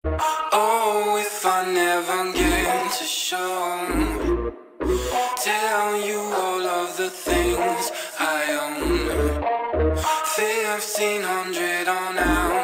Oh, if I never get to show, tell you all of the things I own. 1500 on out.